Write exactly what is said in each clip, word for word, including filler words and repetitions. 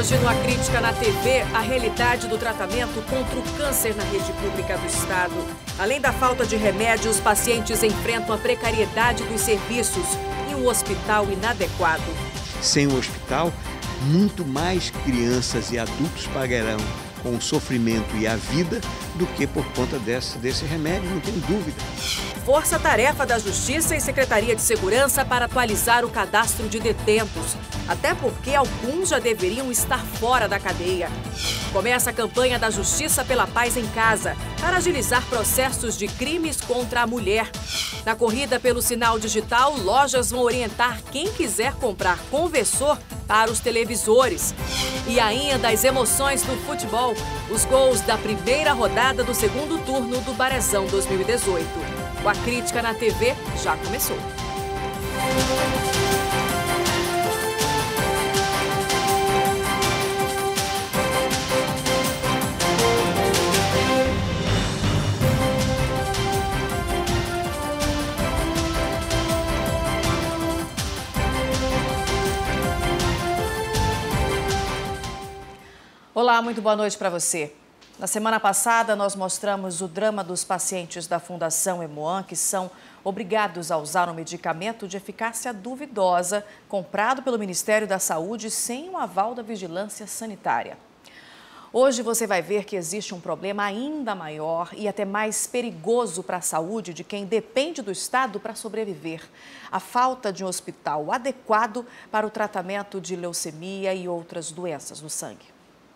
Hoje, no A Crítica na T V, a realidade do tratamento contra o câncer na rede pública do Estado. Além da falta de remédio, os pacientes enfrentam a precariedade dos serviços e um hospital inadequado. Sem o hospital, muito mais crianças e adultos pagarão com o sofrimento e a vida do que por conta desse, desse remédio, não tem dúvida. Força-tarefa da Justiça e Secretaria de Segurança para atualizar o cadastro de detentos, até porque alguns já deveriam estar fora da cadeia. Começa a campanha da Justiça pela Paz em Casa, para agilizar processos de crimes contra a mulher. Na corrida pelo sinal digital, lojas vão orientar quem quiser comprar conversor para os televisores. E ainda as emoções do futebol, os gols da primeira rodada do segundo turno do Brasileirão dois mil e dezoito. O A Crítica na T V já começou. Olá, muito boa noite para você. Na semana passada, nós mostramos o drama dos pacientes da Fundação Hemoan que são obrigados a usar um medicamento de eficácia duvidosa, comprado pelo Ministério da Saúde sem o aval da Vigilância Sanitária. Hoje você vai ver que existe um problema ainda maior e até mais perigoso para a saúde de quem depende do Estado para sobreviver. A falta de um hospital adequado para o tratamento de leucemia e outras doenças no sangue.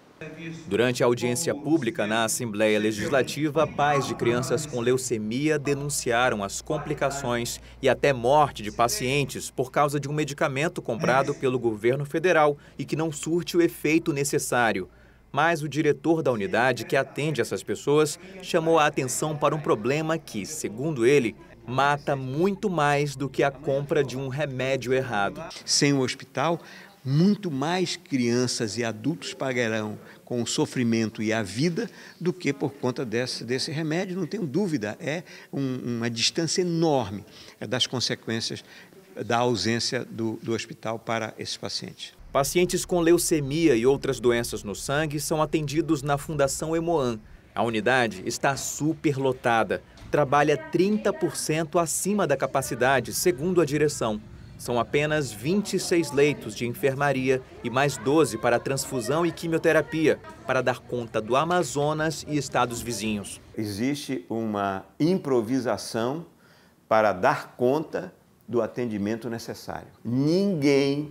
Durante a audiência pública na Assembleia Legislativa, pais de crianças com leucemia denunciaram as complicações e até morte de pacientes por causa de um medicamento comprado pelo governo federal e que não surte o efeito necessário. Mas o diretor da unidade que atende essas pessoas chamou a atenção para um problema que, segundo ele, mata muito mais do que a compra de um remédio errado. Sem o hospital, muito mais crianças e adultos pagarão com o sofrimento e a vida do que por conta desse, desse remédio, não tenho dúvida. É um, uma distância enorme das consequências da ausência do, do hospital para esses pacientes. Pacientes com leucemia e outras doenças no sangue são atendidos na Fundação Hemoan. A unidade está superlotada, trabalha trinta por cento acima da capacidade, segundo a direção. São apenas vinte e seis leitos de enfermaria e mais doze para transfusão e quimioterapia, para dar conta do Amazonas e estados vizinhos. Existe uma improvisação para dar conta do atendimento necessário. Ninguém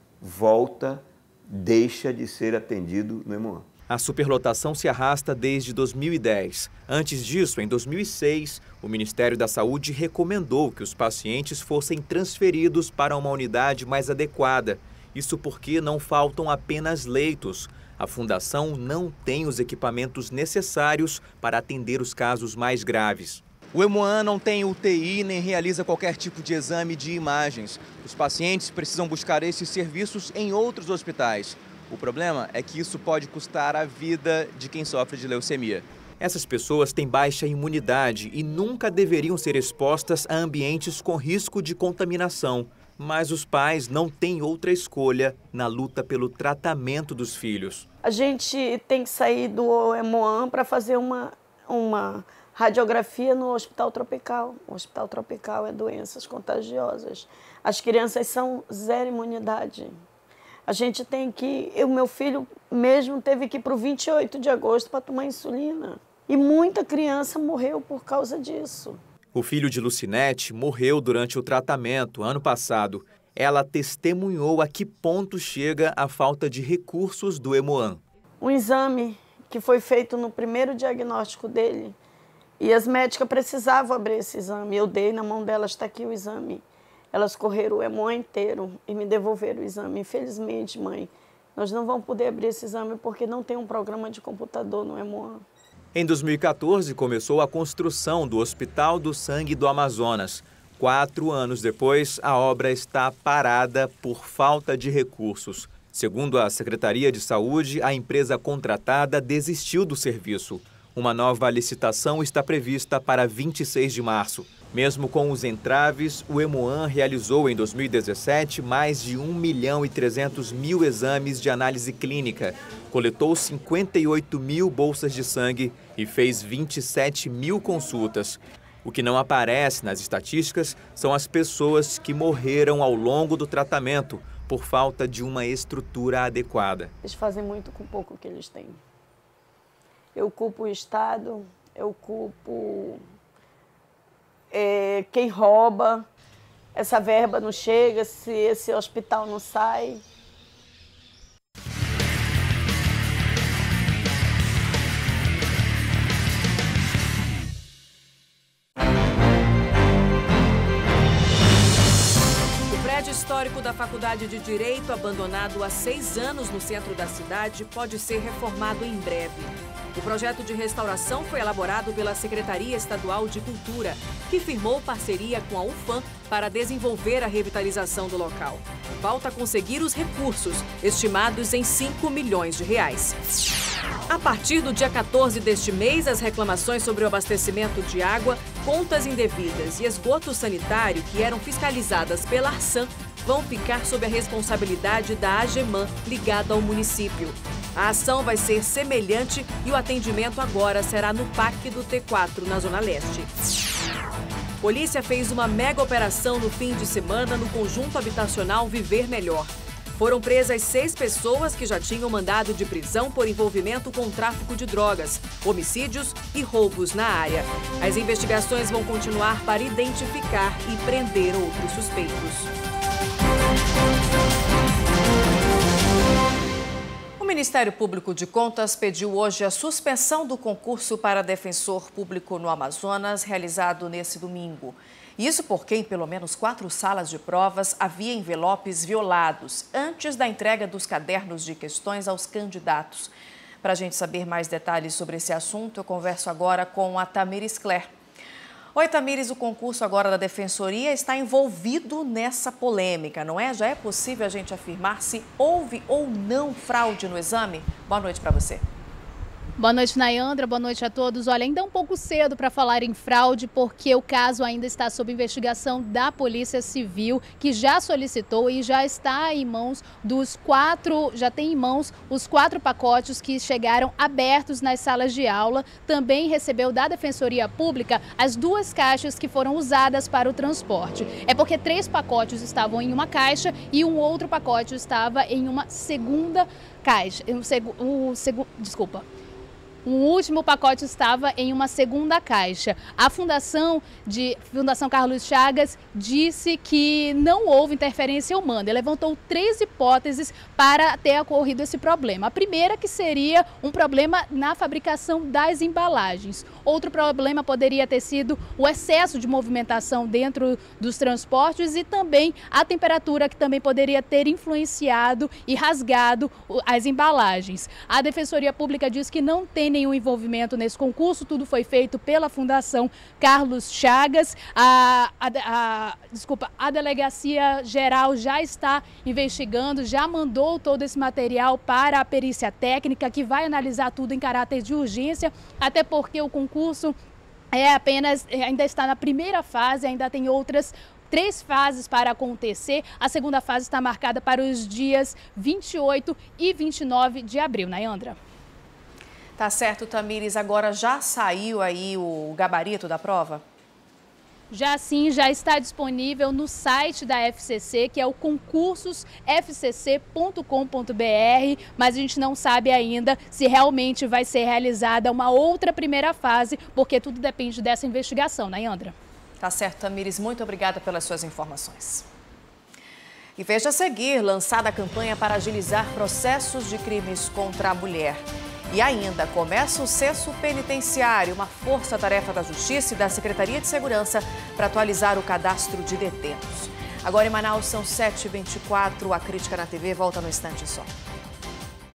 volta, deixa de ser atendido no Hemoan. A superlotação se arrasta desde dois mil e dez. Antes disso, em dois mil e seis, o Ministério da Saúde recomendou que os pacientes fossem transferidos para uma unidade mais adequada. Isso porque não faltam apenas leitos. A Fundação não tem os equipamentos necessários para atender os casos mais graves. O Hemoan não tem U T I nem realiza qualquer tipo de exame de imagens. Os pacientes precisam buscar esses serviços em outros hospitais. O problema é que isso pode custar a vida de quem sofre de leucemia. Essas pessoas têm baixa imunidade e nunca deveriam ser expostas a ambientes com risco de contaminação. Mas os pais não têm outra escolha na luta pelo tratamento dos filhos. A gente tem que sair do Hemoan para fazer uma, uma radiografia no Hospital Tropical. O Hospital Tropical é doenças contagiosas. As crianças são zero imunidade. A gente tem que... O meu filho mesmo teve que ir para o vinte e oito de agosto para tomar insulina. E muita criança morreu por causa disso. O filho de Lucinete morreu durante o tratamento ano passado. Ela testemunhou a que ponto chega a falta de recursos do Hemoan. Um exame que foi feito no primeiro diagnóstico dele. E as médicas precisavam abrir esse exame. Eu dei na mão delas, está aqui o exame. Elas correram o Hemoan inteiro e me devolveram o exame. Infelizmente, mãe, nós não vamos poder abrir esse exame porque não tem um programa de computador no Hemoan. Em dois mil e quatorze, começou a construção do Hospital do Sangue do Amazonas. Quatro anos depois, a obra está parada por falta de recursos. Segundo a Secretaria de Saúde, a empresa contratada desistiu do serviço. Uma nova licitação está prevista para vinte e seis de março. Mesmo com os entraves, o Hemoan realizou em dois mil e dezessete mais de um milhão e trezentos mil exames de análise clínica, coletou cinquenta e oito mil bolsas de sangue e fez vinte e sete mil consultas. O que não aparece nas estatísticas são as pessoas que morreram ao longo do tratamento por falta de uma estrutura adequada. Eles fazem muito com pouco que eles têm. Eu culpo o Estado, eu culpo é, quem rouba, essa verba não chega, se esse hospital não sai. O prédio histórico da Faculdade de Direito, abandonado há seis anos no centro da cidade, pode ser reformado em breve. O projeto de restauração foi elaborado pela Secretaria Estadual de Cultura, que firmou parceria com a UFAM para desenvolver a revitalização do local. Falta conseguir os recursos, estimados em cinco milhões de reais. A partir do dia quatorze deste mês, as reclamações sobre o abastecimento de água, contas indevidas e esgoto sanitário que eram fiscalizadas pela Arsan vão ficar sob a responsabilidade da AGEMAN, ligada ao município. A ação vai ser semelhante e o atendimento agora será no P A C do T quatro, na Zona Leste. Polícia fez uma mega operação no fim de semana no conjunto habitacional Viver Melhor. Foram presas seis pessoas que já tinham mandado de prisão por envolvimento com tráfico de drogas, homicídios e roubos na área. As investigações vão continuar para identificar e prender outros suspeitos. O Ministério Público de Contas pediu hoje a suspensão do concurso para defensor público no Amazonas, realizado nesse domingo. Isso porque, em pelo menos quatro salas de provas, havia envelopes violados antes da entrega dos cadernos de questões aos candidatos. Para a gente saber mais detalhes sobre esse assunto, eu converso agora com a Tamires Cler. Oi, Tamires, o concurso agora da Defensoria está envolvido nessa polêmica, não é? Já é possível a gente afirmar se houve ou não fraude no exame? Boa noite para você. Boa noite, Nayandra. Boa noite a todos. Olha, ainda é um pouco cedo para falar em fraude, porque o caso ainda está sob investigação da Polícia Civil, que já solicitou e já está em mãos dos quatro, já tem em mãos os quatro pacotes que chegaram abertos nas salas de aula. Também recebeu da Defensoria Pública as duas caixas que foram usadas para o transporte. É porque três pacotes estavam em uma caixa e um outro pacote estava em uma segunda caixa. O seg... o seg... Desculpa. O último pacote estava em uma segunda caixa. A Fundação, de, Fundação Carlos Chagas disse que não houve interferência humana. Ele levantou três hipóteses para ter ocorrido esse problema. A primeira que seria um problema na fabricação das embalagens. Outro problema poderia ter sido o excesso de movimentação dentro dos transportes e também a temperatura, que também poderia ter influenciado e rasgado as embalagens. A Defensoria Pública diz que não tem nenhum envolvimento nesse concurso, tudo foi feito pela Fundação Carlos Chagas. A, a, a, desculpa, a Delegacia Geral já está investigando, já mandou todo esse material para a perícia técnica, que vai analisar tudo em caráter de urgência, até porque o concurso é apenas, ainda está na primeira fase, ainda tem outras três fases para acontecer. A segunda fase está marcada para os dias vinte e oito e vinte e nove de abril, Nayandra. Tá certo, Tamires. Agora já saiu aí o gabarito da prova? Já sim, já está disponível no site da F C C, que é o concursos f c c ponto com ponto b r, mas a gente não sabe ainda se realmente vai ser realizada uma outra primeira fase, porque tudo depende dessa investigação, Nayandra. Tá certo, Tamires. Muito obrigada pelas suas informações. E veja a seguir, lançada a campanha para agilizar processos de crimes contra a mulher. E ainda começa o censo penitenciário, uma força-tarefa da Justiça e da Secretaria de Segurança para atualizar o cadastro de detentos. Agora em Manaus são sete e vinte e quatro, a Crítica na T V volta no instante só.